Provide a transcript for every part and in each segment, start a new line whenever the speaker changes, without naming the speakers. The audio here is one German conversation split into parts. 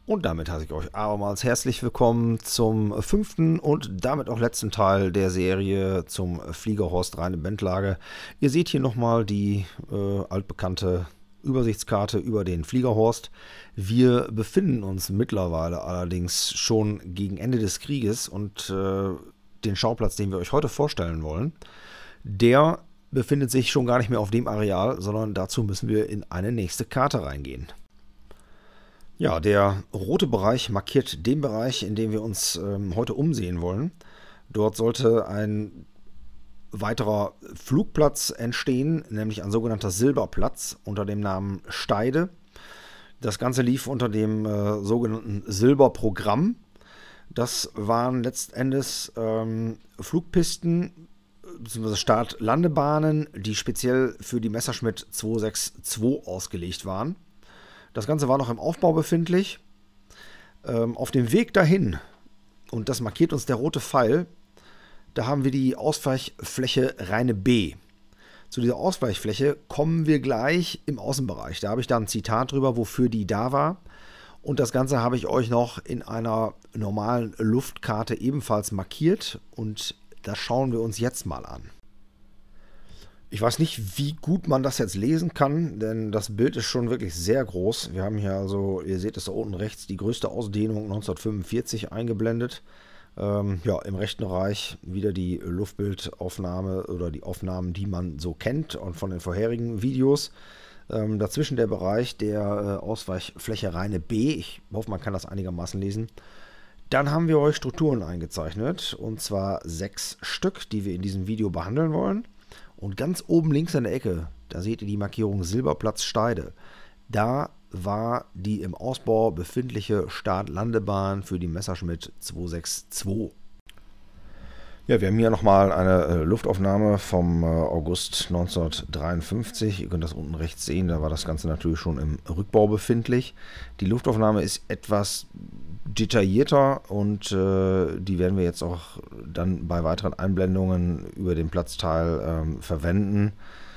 Und damit heiße ich euch abermals herzlich willkommen zum 5. und damit auch letzten Teil der Serie zum Fliegerhorst Rheine-Bendlage. Ihr seht hier nochmal die altbekannte Übersichtskarte über den Fliegerhorst. Wir befinden uns mittlerweile allerdings schon gegen Ende des Krieges und den Schauplatz, den wir euch heute vorstellen wollen, der befindet sich schon gar nicht mehr auf dem Areal, sondern dazu müssen wir in eine nächste Karte reingehen. Ja, der rote Bereich markiert den Bereich, in dem wir uns heute umsehen wollen. Dort sollte ein weiterer Flugplatz entstehen, nämlich ein sogenannter Silberplatz unter dem Namen Steide. Das Ganze lief unter dem sogenannten Silberprogramm. Das waren letztendlich Flugpisten bzw. Start-Landebahnen, die speziell für die Messerschmitt 262 ausgelegt waren. Das Ganze war noch im Aufbau befindlich. Auf dem Weg dahin, und das markiert uns der rote Pfeil, da haben wir die Ausweichfläche Rheine B. Zu dieser Ausweichfläche kommen wir gleich im Außenbereich. Da habe ich dann ein Zitat drüber, wofür die da war. Und das Ganze habe ich euch noch in einer normalen Luftkarte ebenfalls markiert. Und das schauen wir uns jetzt mal an. Ich weiß nicht, wie gut man das jetzt lesen kann, denn das Bild ist schon wirklich sehr groß. Wir haben hier also, ihr seht es da unten rechts, die größte Ausdehnung 1945 eingeblendet. Ja, im rechten Bereich wieder die Luftbildaufnahme oder die Aufnahmen, die man so kennt und von den vorherigen Videos. Dazwischen der Bereich der Ausweichfläche Rheine B. Ich hoffe, man kann das einigermaßen lesen. Dann haben wir euch Strukturen eingezeichnet, und zwar 6 Stück, die wir in diesem Video behandeln wollen. Und ganz oben links in der Ecke, da seht ihr die Markierung Silberplatz Steide. Da war die im Ausbau befindliche Start-Landebahn für die Messerschmitt 262. Ja, wir haben hier nochmal eine Luftaufnahme vom August 1953. Ihr könnt das unten rechts sehen, da war das Ganze natürlich schon im Rückbau befindlich. Die Luftaufnahme ist etwas detaillierter und die werden wir jetzt auch dann bei weiteren Einblendungen über den Platzteil verwenden,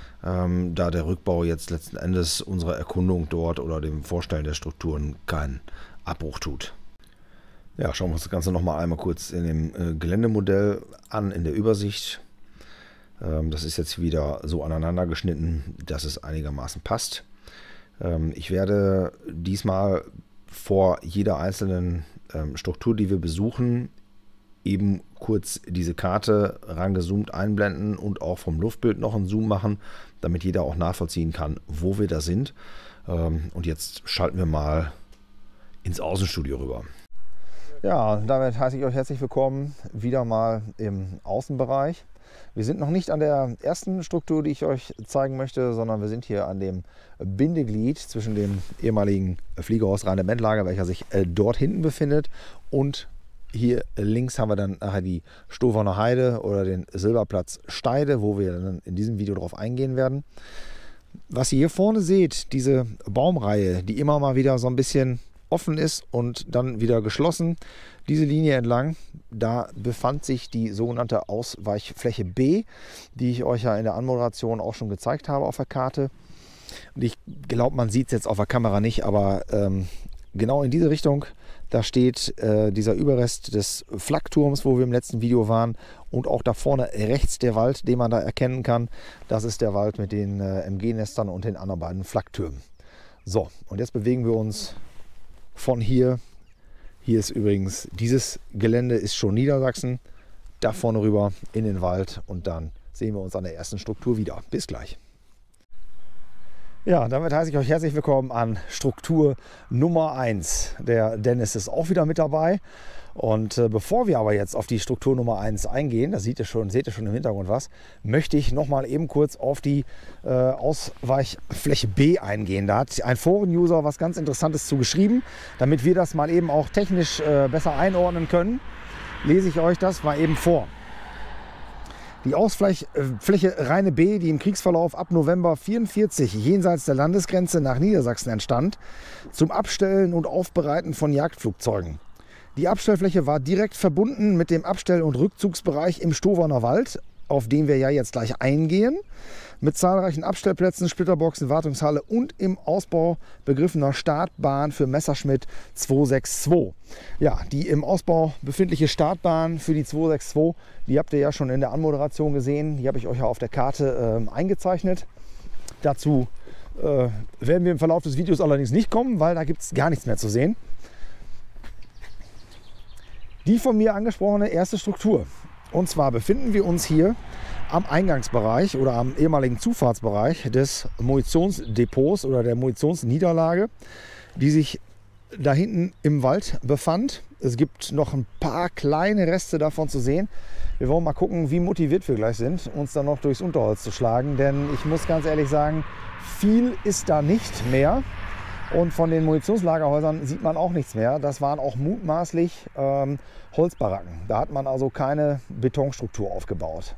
da der Rückbau jetzt letzten Endes unserer Erkundung dort oder dem Vorstellen der Strukturen keinen Abbruch tut. Ja, schauen wir uns das Ganze nochmal einmal kurz in dem Geländemodell an, in der Übersicht. Das ist jetzt wieder so aneinander geschnitten, dass es einigermaßen passt. Ich werde diesmal vor jeder einzelnen Struktur, die wir besuchen, eben kurz diese Karte rangezoomt einblenden und auch vom Luftbild noch einen Zoom machen, damit jeder auch nachvollziehen kann, wo wir da sind. Und jetzt schalten wir mal ins Außenstudio rüber. Ja, damit heiße ich euch herzlich willkommen wieder mal im Außenbereich. Wir sind noch nicht an der ersten Struktur, die ich euch zeigen möchte, sondern wir sind hier an dem Bindeglied zwischen dem ehemaligen Fliegerhorst Rheine-Bendlage, welcher sich dort hinten befindet, und hier links haben wir dann nachher die Stoverner Heide oder den Silberplatz Steide, wo wir dann in diesem Video drauf eingehen werden. Was ihr hier vorne seht, diese Baumreihe, die immer mal wieder so ein bisschen offen ist und dann wieder geschlossen, diese Linie entlang, da befand sich die sogenannte Ausweichfläche B, die ich euch ja in der Anmoderation auch schon gezeigt habe auf der Karte. Und ich glaube, man sieht es jetzt auf der Kamera nicht, aber genau in diese Richtung, da steht dieser Überrest des Flakturms, wo wir im letzten Video waren, und auch da vorne rechts der Wald, den man da erkennen kann. Das ist der Wald mit den MG-Nestern und den anderen beiden Flaktürmen. So, und jetzt bewegen wir uns von hier. Hier ist übrigens, dieses Gelände ist schon Niedersachsen. Da vorne rüber in den Wald, und dann sehen wir uns an der ersten Struktur wieder. Bis gleich. Ja, damit heiße ich euch herzlich willkommen an Struktur Nummer 1. Der Dennis ist auch wieder mit dabei. Und bevor wir aber jetzt auf die Struktur Nummer 1 eingehen, da seht ihr schon im Hintergrund was, möchte ich noch mal eben kurz auf die Ausweichfläche B eingehen. Da hat ein Foren-User was ganz Interessantes zu geschrieben. Damit wir das mal eben auch technisch besser einordnen können, lese ich euch das mal eben vor. Die Ausweichfläche Rheine B, die im Kriegsverlauf ab November 1944 jenseits der Landesgrenze nach Niedersachsen entstand, zum Abstellen und Aufbereiten von Jagdflugzeugen. Die Abstellfläche war direkt verbunden mit dem Abstell- und Rückzugsbereich im Stoverner Wald
auf den wir ja jetzt gleich eingehen, mit zahlreichen Abstellplätzen, Splitterboxen, Wartungshalle und im Ausbau begriffener Startbahn für Messerschmitt 262. Ja, die im Ausbau befindliche Startbahn für die 262, die habt ihr ja schon in der Anmoderation gesehen. Die habe ich euch ja auf der Karte eingezeichnet. Dazu werden wir im Verlauf des Videos allerdings nicht kommen, weil da gibt es gar nichts mehr zu sehen. Die von mir angesprochene erste Struktur. Und zwar befinden wir uns hier am Eingangsbereich oder am ehemaligen Zufahrtsbereich des Munitionsdepots oder der Munitionsniederlage, die sich da hinten im Wald befand. Es gibt noch ein paar kleine Reste davon zu sehen. Wir wollen mal gucken, wie motiviert wir gleich sind, uns dann noch durchs Unterholz zu schlagen. Denn ich muss ganz ehrlich sagen, viel ist da nicht mehr. Und von den Munitionslagerhäusern sieht man auch nichts mehr. Das waren auch mutmaßlich Holzbaracken. Da hat man also keine Betonstruktur aufgebaut.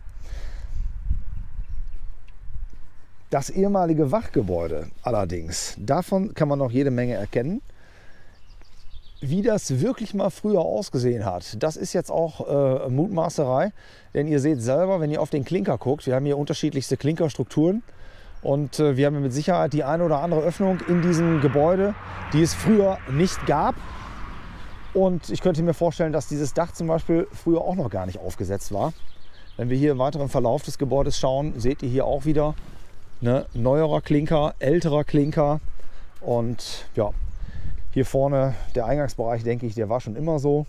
Das ehemalige Wachgebäude allerdings, davon kann man noch jede Menge erkennen. Wie das wirklich mal früher ausgesehen hat, das ist jetzt auch Mutmaßerei. Denn ihr seht selber, wenn ihr auf den Klinker guckt, wir haben hier unterschiedlichste Klinkerstrukturen. Und wir haben mit Sicherheit die eine oder andere Öffnung in diesem Gebäude, die es früher nicht gab. Und ich könnte mir vorstellen, dass dieses Dach zum Beispiel früher auch noch gar nicht aufgesetzt war. Wenn wir hier im weiteren Verlauf des Gebäudes schauen, seht ihr hier auch wieder neuerer Klinker, älterer Klinker. Und ja, hier vorne der Eingangsbereich, denke ich, der war schon immer so.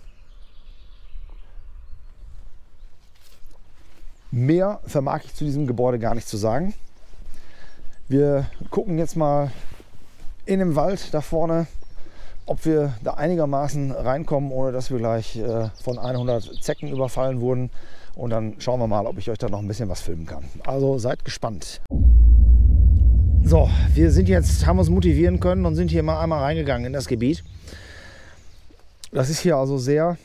Mehr vermag ich zu diesem Gebäude gar nicht zu sagen. Wir gucken jetzt mal in den Wald da vorne, ob wir da einigermaßen reinkommen, ohne dass wir gleich von 100 Zecken überfallen wurden. Und dann schauen wir mal, ob ich euch da noch ein bisschen was filmen kann. Also seid gespannt. So, wir sind jetzt, haben uns motivieren können und sind hier mal einmal reingegangen in das Gebiet. Das ist hier also sehr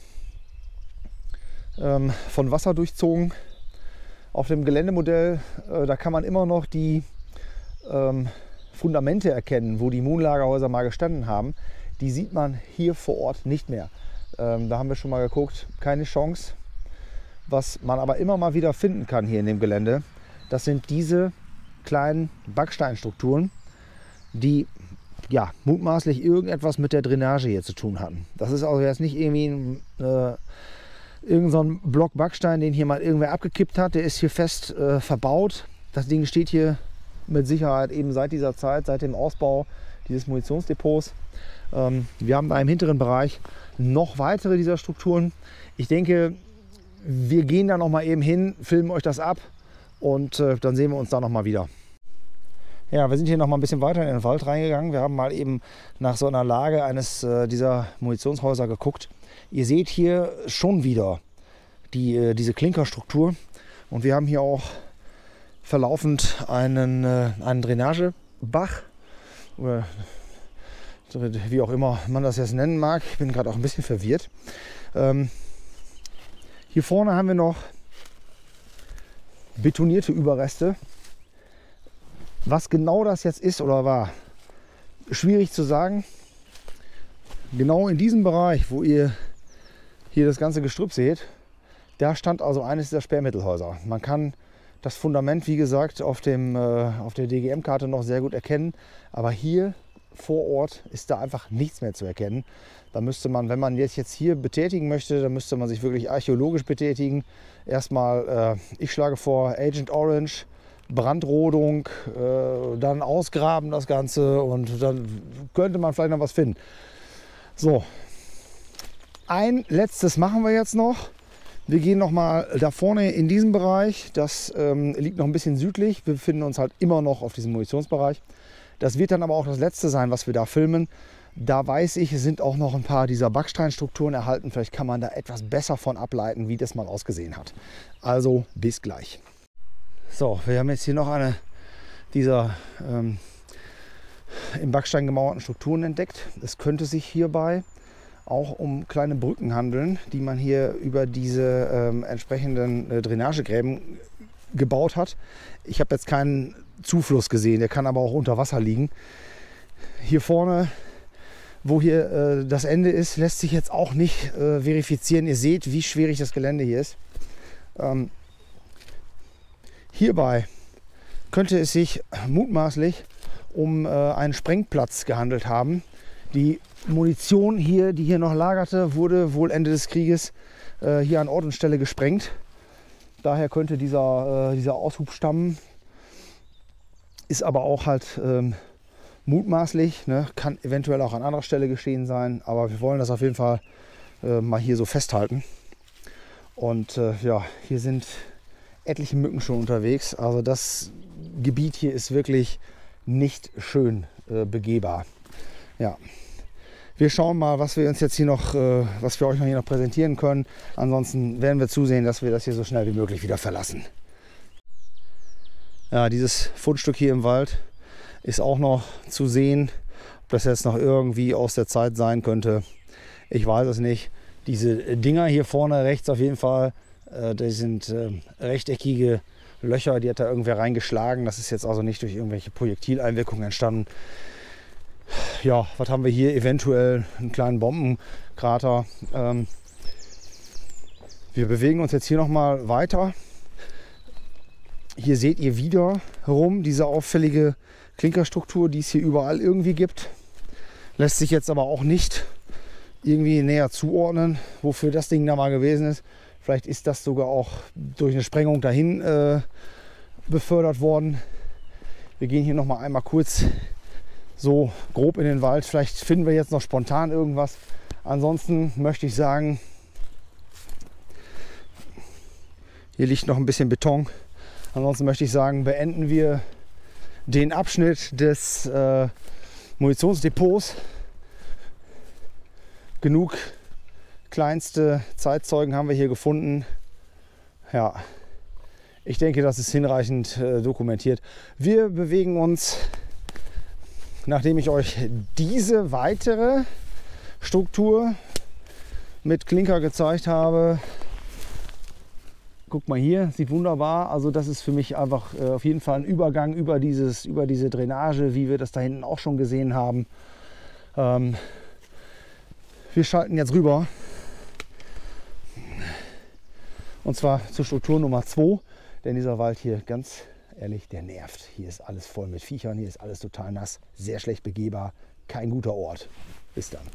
von Wasser durchzogen. Auf dem Geländemodell, da kann man immer noch die Fundamente erkennen, wo die Moonlagerhäuser mal gestanden haben. Die sieht man hier vor Ort nicht mehr. Da haben wir schon mal geguckt, keine Chance. Was man aber immer mal wieder finden kann hier in dem Gelände, das sind diese kleinen Backsteinstrukturen, die ja mutmaßlich irgendetwas mit der Drainage hier zu tun hatten. Das ist also jetzt nicht irgendwie irgend so ein Block Backstein, den hier mal irgendwer abgekippt hat. Der ist hier fest verbaut. Das Ding steht hier mit Sicherheit eben seit dieser Zeit, seit dem Ausbau dieses Munitionsdepots. Wir haben da im hinteren Bereich noch weitere dieser Strukturen. Ich denke, wir gehen da noch mal eben hin, filmen euch das ab und dann sehen wir uns da noch mal wieder. Ja, wir sind hier noch mal ein bisschen weiter in den Wald reingegangen. Wir haben mal eben nach so einer Lage eines dieser Munitionshäuser geguckt. Ihr seht hier schon wieder diese Klinkerstruktur und wir haben hier auch verlaufend einen Drainagebach oder wie auch immer man das jetzt nennen mag. Ich bin gerade auch ein bisschen verwirrt. Hier vorne haben wir noch betonierte Überreste. Was genau das jetzt ist oder war, schwierig zu sagen. Genau in diesem Bereich, wo ihr hier das ganze Gestrüpp seht, da stand also eines dieser Sperrmittelhäuser. Man kann das Fundament, wie gesagt, auf der DGM-Karte noch sehr gut erkennen. Aber hier vor Ort ist da einfach nichts mehr zu erkennen. Da müsste man, wenn man jetzt hier betätigen möchte, dann müsste man sich wirklich archäologisch betätigen. Erstmal, ich schlage vor, Agent Orange, Brandrodung, dann ausgraben das Ganze und dann könnte man vielleicht noch was finden. So, ein letztes machen wir jetzt noch. Wir gehen noch mal da vorne in diesen Bereich. Das liegt noch ein bisschen südlich. Wir befinden uns halt immer noch auf diesem Munitionsbereich. Das wird dann aber auch das letzte sein, was wir da filmen. Da weiß ich, es sind auch noch ein paar dieser Backsteinstrukturen erhalten. Vielleicht kann man da etwas besser von ableiten, wie das mal ausgesehen hat. Also bis gleich. So, wir haben jetzt hier noch eine dieser im Backstein gemauerten Strukturen entdeckt. Es könnte sich hierbei auch um kleine Brücken handeln, die man hier über diese entsprechenden Drainagegräben gebaut hat. Ich habe jetzt keinen Zufluss gesehen, der kann aber auch unter Wasser liegen. Hier vorne, wo hier das Ende ist, lässt sich jetzt auch nicht verifizieren. Ihr seht, wie schwierig das Gelände hier ist. Hierbei könnte es sich mutmaßlich um einen Sprengplatz gehandelt haben. Die Munition hier, die hier noch lagerte, wurde wohl Ende des Krieges hier an Ort und Stelle gesprengt. Daher könnte dieser Aushub stammen. Ist aber auch halt mutmaßlich, ne? Kann eventuell auch an anderer Stelle geschehen sein. Aber wir wollen das auf jeden Fall mal hier so festhalten. Und ja, hier sind etliche Mücken schon unterwegs. Also das Gebiet hier ist wirklich nicht schön begehbar. Ja. Wir schauen mal, was wir uns jetzt hier noch, was wir euch noch hier noch präsentieren können. Ansonsten werden wir zusehen, dass wir das hier so schnell wie möglich wieder verlassen. Ja, dieses Fundstück hier im Wald ist auch noch zu sehen. Ob das jetzt noch irgendwie aus der Zeit sein könnte, ich weiß es nicht. Diese Dinger hier vorne rechts auf jeden Fall, das sind rechteckige Löcher, die hat da irgendwer reingeschlagen. Das ist jetzt also nicht durch irgendwelche Projektileinwirkungen entstanden. Ja, was haben wir hier? Eventuell einen kleinen Bombenkrater. Wir bewegen uns jetzt hier noch mal weiter. Hier seht ihr wieder herum diese auffällige Klinkerstruktur, die es hier überall irgendwie gibt. Lässt sich jetzt aber auch nicht irgendwie näher zuordnen, wofür das Ding da mal gewesen ist. Vielleicht ist das sogar auch durch eine Sprengung dahin befördert worden. Wir gehen hier noch mal einmal kurz so grob in den Wald. Vielleicht finden wir jetzt noch spontan irgendwas. Ansonsten möchte ich sagen, hier liegt noch ein bisschen Beton. Ansonsten möchte ich sagen, beenden wir den Abschnitt des Munitionsdepots. Genug kleinste Zeitzeugen haben wir hier gefunden. Ja, ich denke, das ist hinreichend dokumentiert. Wir bewegen uns, nachdem ich euch diese weitere Struktur mit Klinker gezeigt habe. Guck mal hier, sieht wunderbar. Also das ist für mich einfach auf jeden Fall ein Übergang über diese Drainage, wie wir das da hinten auch schon gesehen haben. Wir schalten jetzt rüber. Und zwar zur Struktur Nummer 2. Denn dieser Wald hier, ganz ehrlich, der nervt. Hier ist alles voll mit Viechern, hier ist alles total nass, sehr schlecht begehbar, kein guter Ort. Bis dann.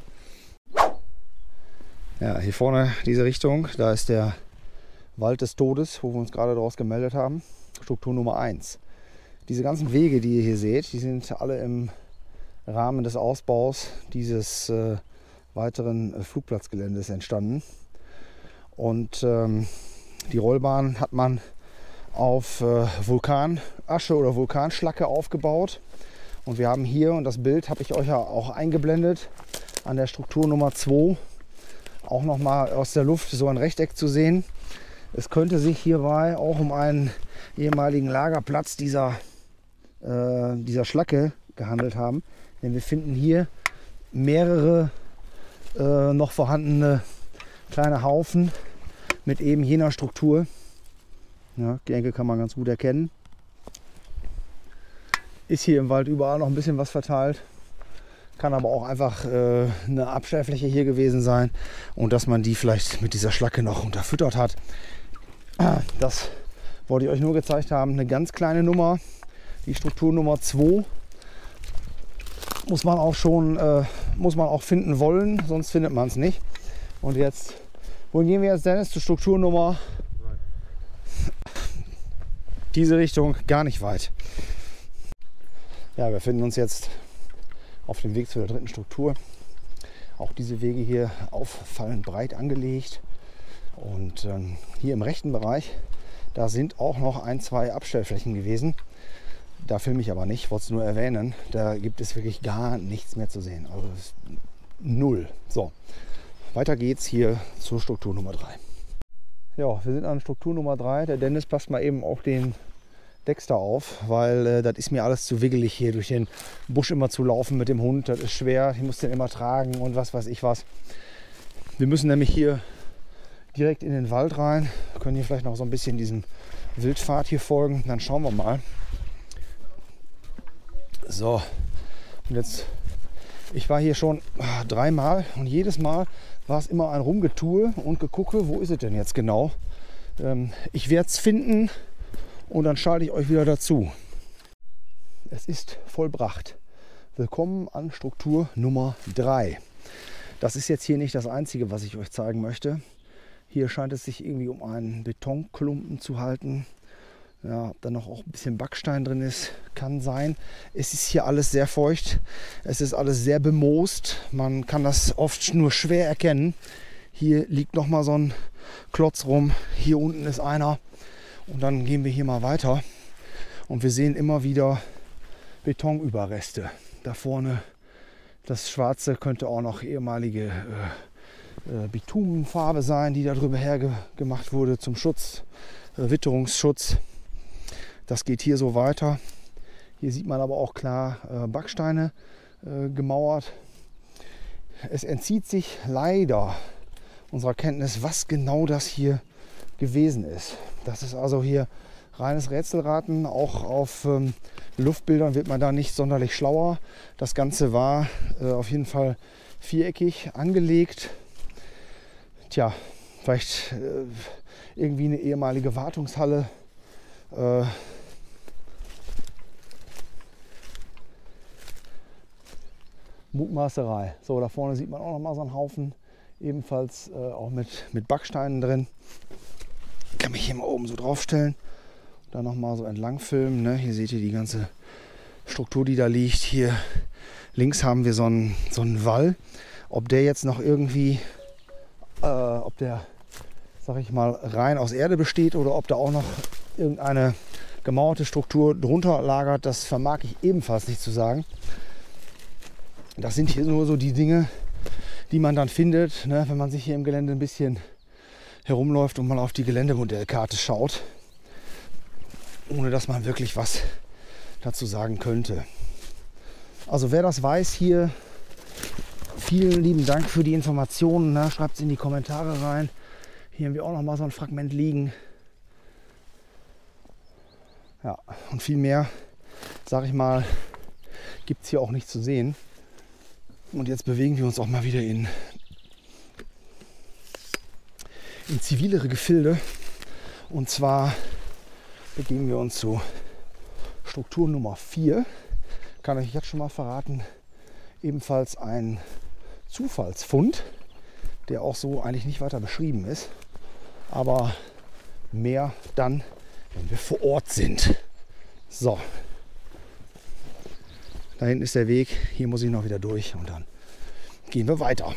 Ja, hier vorne diese Richtung, da ist der Wald des Todes, wo wir uns gerade daraus gemeldet haben. Struktur Nummer 1. Diese ganzen Wege, die ihr hier seht, die sind alle im Rahmen des Ausbaus dieses weiteren Flugplatzgeländes entstanden. Und die Rollbahn hat man auf Vulkanasche oder Vulkanschlacke aufgebaut. Und wir haben hier, und das Bild habe ich euch ja auch eingeblendet, an der Struktur Nummer 2 auch noch mal aus der Luft so ein Rechteck zu sehen. Es könnte sich hierbei auch um einen ehemaligen Lagerplatz dieser Schlacke gehandelt haben. Denn wir finden hier mehrere noch vorhandene kleine Haufen mit eben jener Struktur. Ja, die Enkel kann man ganz gut erkennen. Ist hier im Wald überall noch ein bisschen was verteilt. Kann aber auch einfach eine Abstellfläche hier gewesen sein und dass man die vielleicht mit dieser Schlacke noch unterfüttert hat. Das wollte ich euch nur gezeigt haben. Eine ganz kleine Nummer. Die Struktur Nummer 2 muss man auch finden wollen, sonst findet man es nicht. Und jetzt, wohin gehen wir jetzt, Dennis? Zur Struktur Nummer 3. Diese Richtung gar nicht weit. Ja, wir befinden uns jetzt auf dem Weg zu der dritten Struktur. Auch diese Wege hier auffallend breit angelegt. Und hier im rechten Bereich, da sind auch noch 1, 2 Abstellflächen gewesen. Da filme ich aber nicht, wollte es nur erwähnen. Da gibt es wirklich gar nichts mehr zu sehen. Also null. So, weiter geht's hier zur Struktur Nummer 3. Ja, wir sind an Struktur Nummer 3. Der Dennis passt mal eben auf den Dexter auf, weil das ist mir alles zu wiggelig hier durch den Busch immer zu laufen mit dem Hund. Das ist schwer, ich muss den immer tragen und was weiß ich was. Wir müssen nämlich hier direkt in den Wald rein. Wir können hier vielleicht noch so ein bisschen diesem Wildpfad hier folgen. Dann schauen wir mal. So, und jetzt, ich war hier schon 3-mal und jedes Mal war es immer ein Rumgetue und Gegucke, wo ist es denn jetzt genau? Ich werde es finden und dann schalte ich euch wieder dazu. Es ist vollbracht. Willkommen an Struktur Nummer 3. Das ist jetzt hier nicht das Einzige, was ich euch zeigen möchte. Hier scheint es sich irgendwie um einen Betonklumpen zu halten. Ja, ob da noch auch ein bisschen Backstein drin ist, kann sein. Es ist hier alles sehr feucht. Es ist alles sehr bemoost. Man kann das oft nur schwer erkennen. Hier liegt noch mal so ein Klotz rum. Hier unten ist einer. Und dann gehen wir hier mal weiter. Und wir sehen immer wieder Betonüberreste. Da vorne das Schwarze könnte auch noch ehemalige Bitumenfarbe sein, die darüber hergemacht wurde zum Schutz, Witterungsschutz. Das geht hier so weiter. Hier sieht man aber auch klar Backsteine gemauert. Es entzieht sich leider unserer Kenntnis, was genau das hier gewesen ist. Das ist also hier reines Rätselraten. Auch auf Luftbildern wird man da nicht sonderlich schlauer. Das Ganze war auf jeden Fall viereckig angelegt. Tja, vielleicht irgendwie eine ehemalige Wartungshalle. Mutmaßerei. So, da vorne sieht man auch noch mal so einen Haufen. Ebenfalls auch mit Backsteinen drin. Ich kann mich hier mal oben so draufstellen. Da noch mal so entlang filmen. Ne? Hier seht ihr die ganze Struktur, die da liegt. Hier links haben wir so einen Wall. Ob der jetzt noch irgendwie, ob der, sag ich mal, rein aus Erde besteht oder ob da auch noch irgendeine gemauerte Struktur drunter lagert, das vermag ich ebenfalls nicht zu sagen. Das sind hier nur so die Dinge, die man dann findet, ne, wenn man sich hier im Gelände ein bisschen herumläuft und mal auf die Geländemodellkarte schaut, ohne dass man wirklich was dazu sagen könnte. Also wer das weiß hier, vielen lieben Dank für die Informationen. Ne? Schreibt es in die Kommentare rein. Hier haben wir auch noch mal so ein Fragment liegen. Ja, und viel mehr, sage ich mal, gibt es hier auch nicht zu sehen. Und jetzt bewegen wir uns auch mal wieder in zivilere Gefilde. Und zwar begeben wir uns zu Struktur Nummer 4. Kann ich jetzt schon mal verraten, ebenfalls ein Zufallsfund, der auch so eigentlich nicht weiter beschrieben ist. Aber mehr dann, wenn wir vor Ort sind. So. Da hinten ist der Weg. Hier muss ich noch wieder durch und dann gehen wir weiter.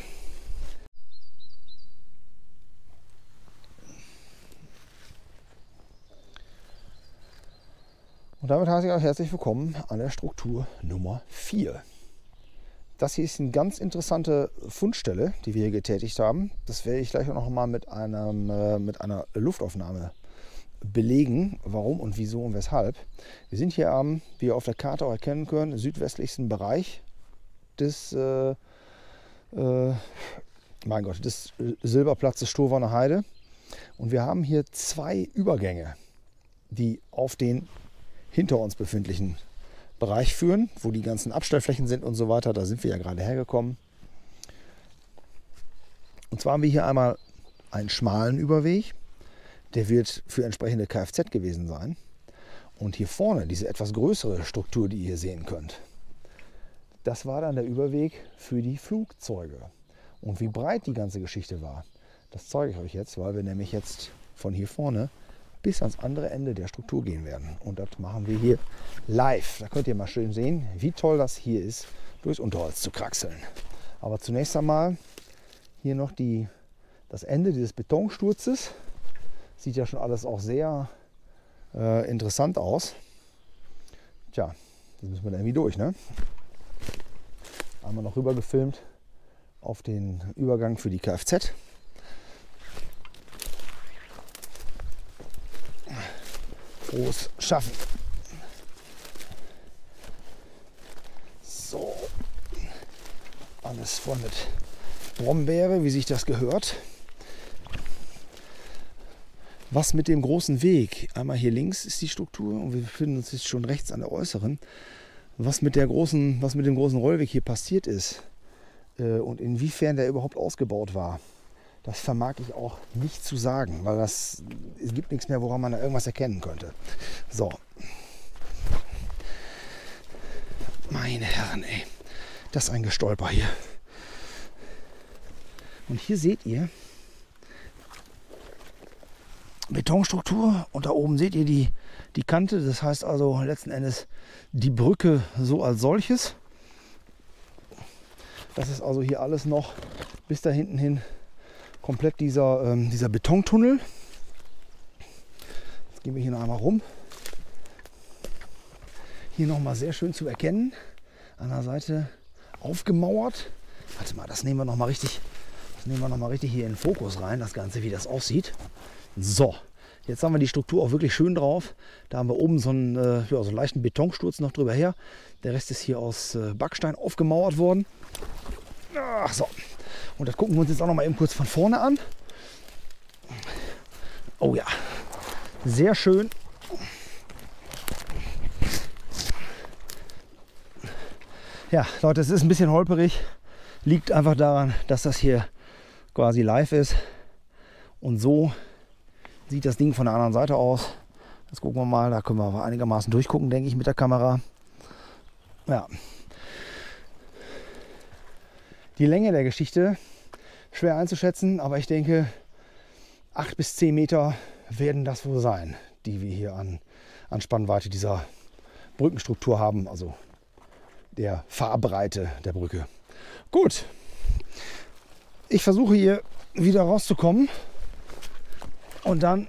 Und damit heiße ich euch herzlich willkommen an der Struktur Nummer 4. Das hier ist eine ganz interessante Fundstelle, die wir hier getätigt haben. Das werde ich gleich auch noch mal mit einer Luftaufnahme belegen, warum und wieso und weshalb. Wir sind hier am, wie ihr auf der Karte auch erkennen könnt, südwestlichsten Bereich des, des Silberplatzes Stoverner Heide. Und wir haben hier zwei Übergänge, die auf den hinter uns befindlichen Bereich führen, wo die ganzen Abstellflächen sind und so weiter. Da sind wir ja gerade hergekommen. Und zwar haben wir hier einmal einen schmalen Überweg. Der wird für entsprechende Kfz gewesen sein. Und hier vorne diese etwas größere Struktur, die ihr hier sehen könnt, das war dann der Überweg für die Flugzeuge. Und wie breit die ganze Geschichte war, das zeige ich euch jetzt, weil wir nämlich jetzt von hier vorne bis ans andere Ende der Struktur gehen werden. Und das machen wir hier live. Da könnt ihr mal schön sehen, wie toll das hier ist, durchs Unterholz zu kraxeln. Aber zunächst einmal hier noch das Ende dieses Betonsturzes. Sieht ja schon alles auch sehr interessant aus. Tja, das müssen wir dann irgendwie durch, ne? Einmal noch rüber gefilmt auf den Übergang für die Kfz. Frohes Schaffen. So, alles voll mit Brombeere, wie sich das gehört. Was mit dem großen Weg? Einmal hier links ist die Struktur und wir befinden uns jetzt schon rechts an der äußeren. Was mit dem großen Rollweg hier passiert ist und inwiefern der überhaupt ausgebaut war, Das vermag ich auch nicht zu sagen, weil es gibt nichts mehr, woran man da irgendwas erkennen könnte. So. Meine Herren, ey. Das ist ein Gestolper hier. Und hier seht ihr Betonstruktur und da oben seht ihr die Kante. Das heißt also letzten Endes die Brücke so als solches. Das ist also hier alles noch bis da hinten hin komplett dieser Betontunnel. Jetzt gehen wir hier noch einmal rum. Hier nochmal sehr schön zu erkennen. An der Seite aufgemauert. Warte mal, das nehmen wir nochmal richtig hier in den Fokus rein, das Ganze, wie das aussieht. So, jetzt haben wir die Struktur auch wirklich schön drauf. Da haben wir oben so einen leichten Betonsturz noch drüber her. Der Rest ist hier aus Backstein aufgemauert worden. Ach so. Und das gucken wir uns jetzt auch noch mal eben kurz von vorne an. Oh ja, sehr schön. Ja, Leute, es ist ein bisschen holperig. Liegt einfach daran, dass das hier quasi live ist. Und so sieht das Ding von der anderen Seite aus. Das gucken wir mal. Da können wir einigermaßen durchgucken, denke ich, mit der Kamera. Ja. Die Länge der Geschichte schwer einzuschätzen, aber ich denke, 8 bis 10 Meter werden das wohl sein, die wir hier an Spannweite dieser Brückenstruktur haben, also der Fahrbreite der Brücke. Gut, ich versuche hier wieder rauszukommen und dann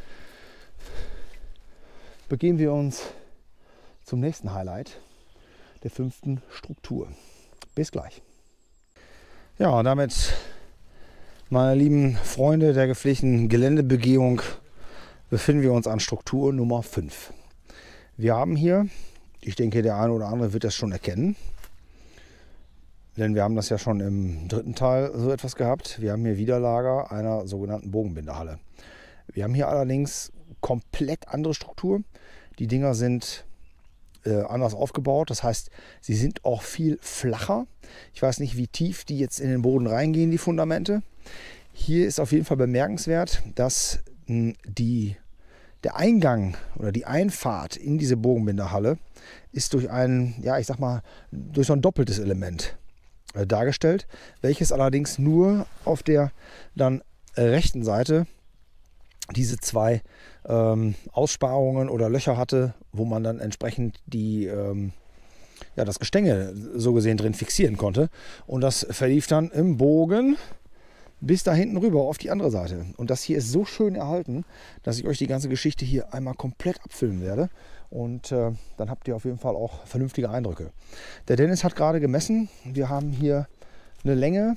begeben wir uns zum nächsten Highlight der 5. Struktur. Bis gleich. Ja, und damit, meine lieben Freunde der gepflegten Geländebegehung, befinden wir uns an Struktur Nummer 5. Wir haben hier, ich denke, der eine oder andere wird das schon erkennen, denn wir haben das ja schon im 3. Teil so etwas gehabt. Wir haben hier Widerlager einer sogenannten Bogenbinderhalle. Wir haben hier allerdings komplett andere Struktur. Die Dinger sind anders aufgebaut. Das heißt, sie sind auch viel flacher. Ich weiß nicht, wie tief die jetzt in den Boden reingehen, die Fundamente. Hier ist auf jeden Fall bemerkenswert, dass der Eingang oder die Einfahrt in diese Bogenbinderhalle ist durch durch so ein doppeltes Element dargestellt, welches allerdings nur auf der dann rechten Seite diese 2 Aussparungen oder Löcher hatte, wo man dann entsprechend das Gestänge so gesehen drin fixieren konnte. Und das verlief dann im Bogen bis da hinten rüber auf die andere Seite. Und das hier ist so schön erhalten, dass ich euch die ganze Geschichte hier einmal komplett abfilmen werde. Und dann habt ihr auf jeden Fall auch vernünftige Eindrücke. Der Dennis hat gerade gemessen. Wir haben hier eine Länge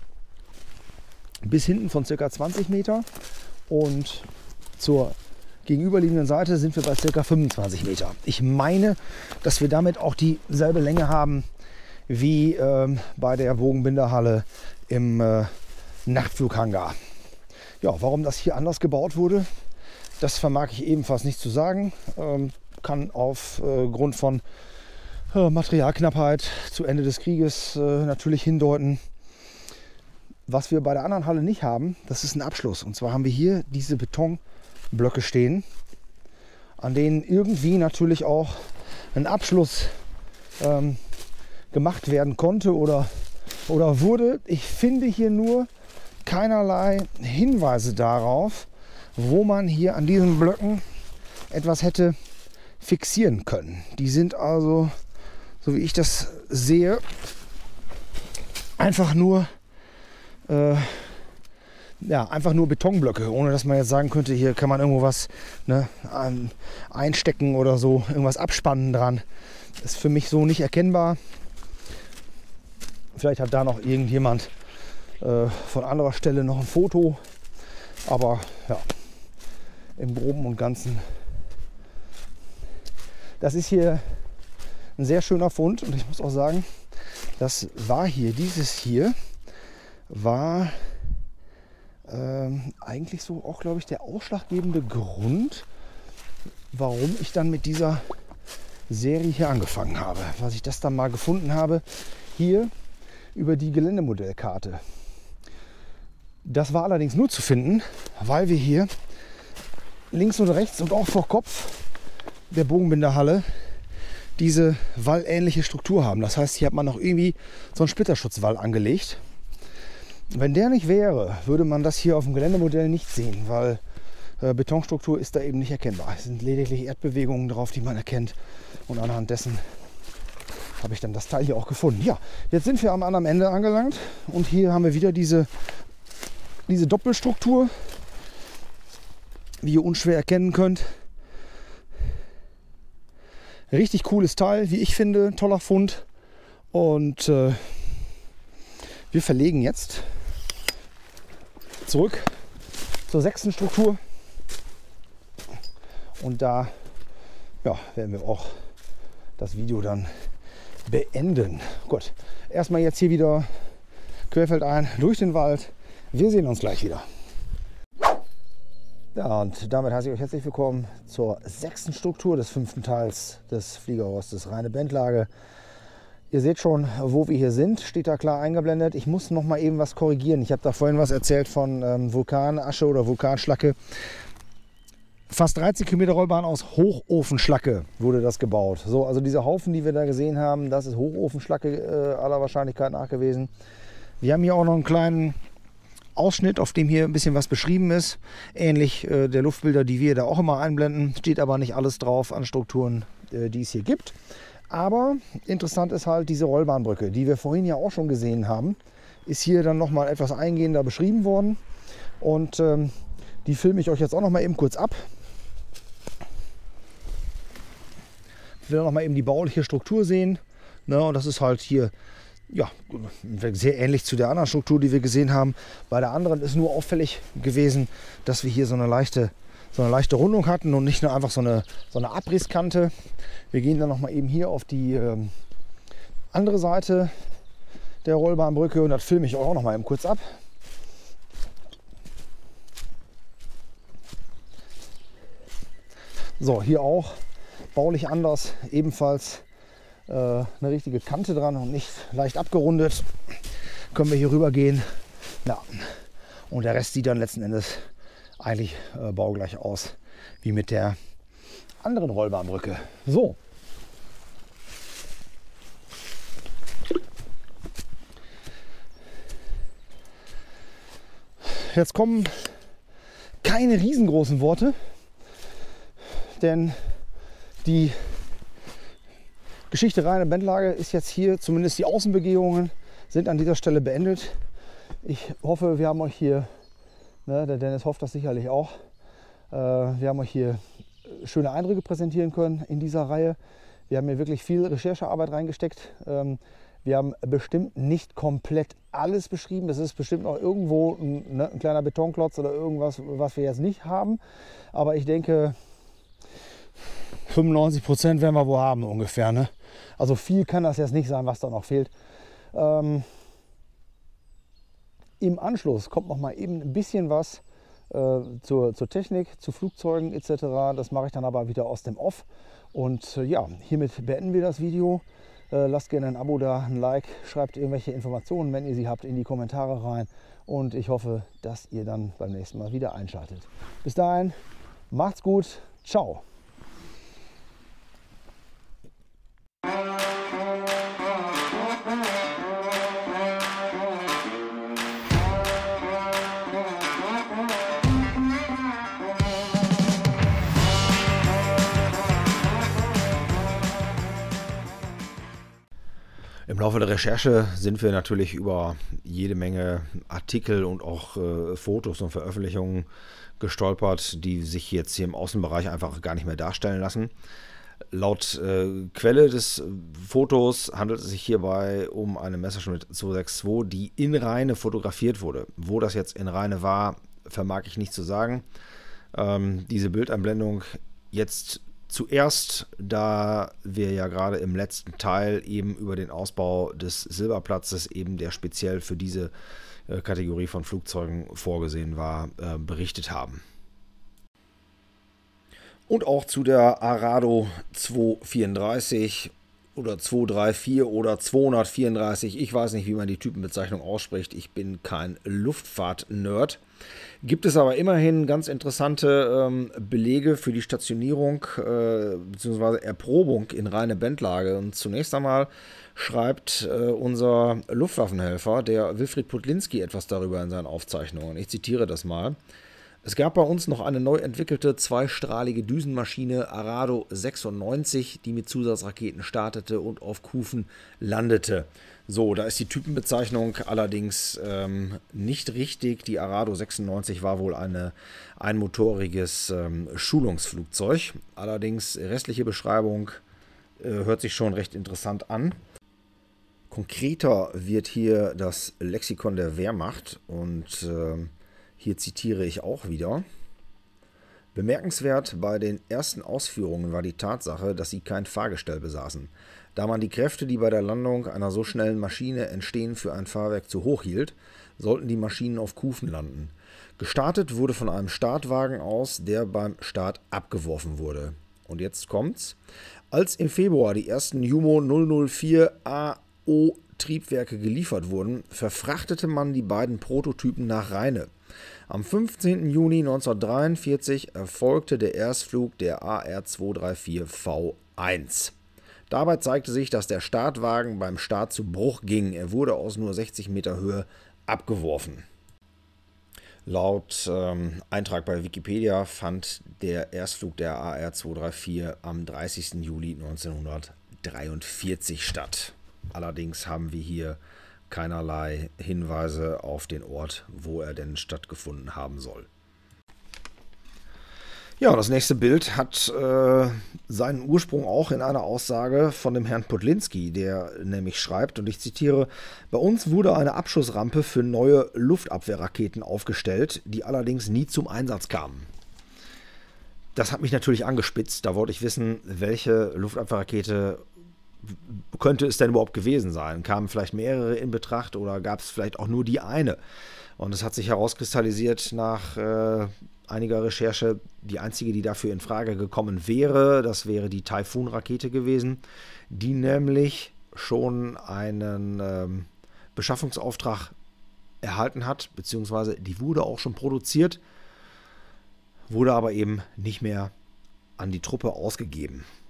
bis hinten von ca. 20 Meter. Und zur gegenüberliegenden Seite sind wir bei ca. 25 Meter. Ich meine, dass wir damit auch dieselbe Länge haben wie bei der Bogenbinderhalle im Nachtflughangar. Ja, warum das hier anders gebaut wurde, das vermag ich ebenfalls nicht zu sagen. Kann aufgrund von Materialknappheit zu Ende des Krieges natürlich hindeuten. Was wir bei der anderen Halle nicht haben, das ist ein Abschluss. Und zwar haben wir hier diese Betonblöcke stehen, an denen irgendwie natürlich auch ein Abschluss gemacht werden konnte oder wurde. Ich finde hier nur keinerlei Hinweise darauf, wo man hier an diesen Blöcken etwas hätte fixieren können. Die sind also, so wie ich das sehe, einfach nur Betonblöcke, ohne dass man jetzt sagen könnte, hier kann man irgendwo was einstecken oder so, irgendwas abspannen dran. Ist für mich so nicht erkennbar. Vielleicht hat da noch irgendjemand von anderer Stelle noch ein Foto. Aber ja, im Groben und Ganzen. Das ist hier ein sehr schöner Fund. Und ich muss auch sagen, dieses hier war eigentlich so auch, glaube ich, der ausschlaggebende Grund, warum ich dann mit dieser Serie hier angefangen habe. Was ich das dann mal gefunden habe, hier über die Geländemodellkarte. Das war allerdings nur zu finden, weil wir hier links und rechts und auch vor Kopf der Bogenbinderhalle diese wallähnliche Struktur haben. Das heißt, hier hat man noch irgendwie so einen Splitterschutzwall angelegt. Wenn der nicht wäre, würde man das hier auf dem Geländemodell nicht sehen, weil Betonstruktur ist da eben nicht erkennbar. Es sind lediglich Erdbewegungen drauf, die man erkennt. Und anhand dessen habe ich dann das Teil hier auch gefunden. Ja, jetzt sind wir am anderen Ende angelangt und hier haben wir wieder diese Doppelstruktur, wie ihr unschwer erkennen könnt. Richtig cooles Teil, wie ich finde, toller Fund. Und wir verlegen jetzt zurück zur 6. Struktur. Und da werden wir auch das Video dann beenden. Gut, erstmal jetzt hier wieder querfeldein durch den Wald. Wir sehen uns gleich wieder. Ja, und damit heiße ich euch herzlich willkommen zur 6. Struktur des 5. Teils des Fliegerhorstes Rheine Bendlage. Ihr seht schon, wo wir hier sind, steht da klar eingeblendet. Ich muss noch mal eben was korrigieren. Ich habe da vorhin was erzählt von Vulkanasche oder Vulkanschlacke. Fast 13 Kilometer Rollbahn aus Hochofenschlacke wurde das gebaut. So, also dieser Haufen, die wir da gesehen haben, das ist Hochofenschlacke aller Wahrscheinlichkeit nach gewesen. Wir haben hier auch noch einen kleinen Ausschnitt, auf dem hier ein bisschen was beschrieben ist. Ähnlich der Luftbilder, die wir da auch immer einblenden. Steht aber nicht alles drauf an Strukturen, die es hier gibt. Aber interessant ist halt diese Rollbahnbrücke, die wir vorhin ja auch schon gesehen haben. Ist hier dann nochmal etwas eingehender beschrieben worden. Und die filme ich euch jetzt auch noch mal eben kurz ab. Ich will noch mal eben die bauliche Struktur sehen. Ne, und das ist halt hier ja, sehr ähnlich zu der anderen Struktur, die wir gesehen haben. Bei der anderen ist nur auffällig gewesen, dass wir hier so eine leichte Rundung hatten und nicht nur einfach so eine Abrisskante. Wir gehen dann noch mal eben hier auf die andere Seite der Rollbahnbrücke und das filme ich auch noch mal eben kurz ab. So, hier auch baulich anders, ebenfalls eine richtige Kante dran und nicht leicht abgerundet. Können wir hier rüber gehen. Ja. Und der Rest sieht dann letzten Endes eigentlich baugleich aus wie mit der anderen Rollbahnbrücke. So. Jetzt kommen keine riesengroßen Worte. Denn die Geschichte Rheine Bendlage ist jetzt hier, zumindest die Außenbegehungen sind an dieser Stelle beendet. Ich hoffe, wir haben euch hier, ne, der Dennis hofft das sicherlich auch, wir haben euch hier schöne Eindrücke präsentieren können in dieser Reihe. Wir haben hier wirklich viel Recherchearbeit reingesteckt. Wir haben bestimmt nicht komplett alles beschrieben. Das ist bestimmt noch irgendwo ein kleiner Betonklotz oder irgendwas, was wir jetzt nicht haben. Aber ich denke, 95% werden wir wohl haben ungefähr. Ne? Also viel kann das jetzt nicht sein, was da noch fehlt. Im Anschluss kommt noch mal eben ein bisschen was zur Technik, zu Flugzeugen etc. Das mache ich dann aber wieder aus dem Off. Und ja, hiermit beenden wir das Video. Lasst gerne ein Abo da, ein Like, schreibt irgendwelche Informationen, wenn ihr sie habt, in die Kommentare rein. Und ich hoffe, dass ihr dann beim nächsten Mal wieder einschaltet. Bis dahin, macht's gut, ciao.
Im Laufe der Recherche sind wir natürlich über jede Menge Artikel und auch Fotos und Veröffentlichungen gestolpert, die sich jetzt hier im Außenbereich einfach gar nicht mehr darstellen lassen. Laut Quelle des Fotos handelt es sich hierbei um eine Messerschmitt 262, die in Rheine fotografiert wurde. Wo das jetzt in Rheine war, vermag ich nicht zu sagen. Diese Bildeinblendung jetzt zuerst, da wir ja gerade im letzten Teil eben über den Ausbau des Silberplatzes, eben der speziell für diese Kategorie von Flugzeugen vorgesehen war, berichtet haben. Und auch zu der Arado 234 oder 234 oder 234, ich weiß nicht, wie man die Typenbezeichnung ausspricht, ich bin kein Luftfahrt-Nerd. Gibt es aber immerhin ganz interessante Belege für die Stationierung bzw. Erprobung in reine Bendlage. Und zunächst einmal schreibt unser Luftwaffenhelfer, der Wilfried Podlinski, etwas darüber in seinen Aufzeichnungen. Ich zitiere das mal. Es gab bei uns noch eine neu entwickelte zweistrahlige Düsenmaschine Arado 96, die mit Zusatzraketen startete und auf Kufen landete. So, da ist die Typenbezeichnung allerdings nicht richtig. Die Arado 96 war wohl ein einmotoriges Schulungsflugzeug. Allerdings restliche Beschreibung hört sich schon recht interessant an. Konkreter wird hier das Lexikon der Wehrmacht und hier zitiere ich auch wieder. Bemerkenswert bei den ersten Ausführungen war die Tatsache, dass sie kein Fahrgestell besaßen. Da man die Kräfte, die bei der Landung einer so schnellen Maschine entstehen, für ein Fahrwerk zu hoch hielt, sollten die Maschinen auf Kufen landen. Gestartet wurde von einem Startwagen aus, der beim Start abgeworfen wurde. Und jetzt kommt's. Als im Februar die ersten Jumo 004 AO Triebwerke geliefert wurden, verfrachtete man die beiden Prototypen nach Rheine. Am 15. Juni 1943 erfolgte der Erstflug der AR-234V1. Dabei zeigte sich, dass der Startwagen beim Start zu Bruch ging. Er wurde aus nur 60 Meter Höhe abgeworfen. Laut Eintrag bei Wikipedia fand der Erstflug der AR-234 am 30. Juli 1943 statt. Allerdings haben wir hier keinerlei Hinweise auf den Ort, wo er denn stattgefunden haben soll. Ja, das nächste Bild hat seinen Ursprung auch in einer Aussage von dem Herrn Podlinski, der nämlich schreibt, und ich zitiere: Bei uns wurde eine Abschussrampe für neue Luftabwehrraketen aufgestellt, die allerdings nie zum Einsatz kamen. Das hat mich natürlich angespitzt, da wollte ich wissen, welche Luftabwehrrakete könnte es denn überhaupt gewesen sein? Kamen vielleicht mehrere in Betracht oder gab es vielleicht auch nur die eine? Und es hat sich herauskristallisiert nach einiger Recherche, die einzige, die dafür in Frage gekommen wäre, das wäre die Taifun-Rakete gewesen, die nämlich schon einen Beschaffungsauftrag erhalten hat, beziehungsweise die wurde auch schon produziert, wurde aber eben nicht mehr an die Truppe ausgegeben.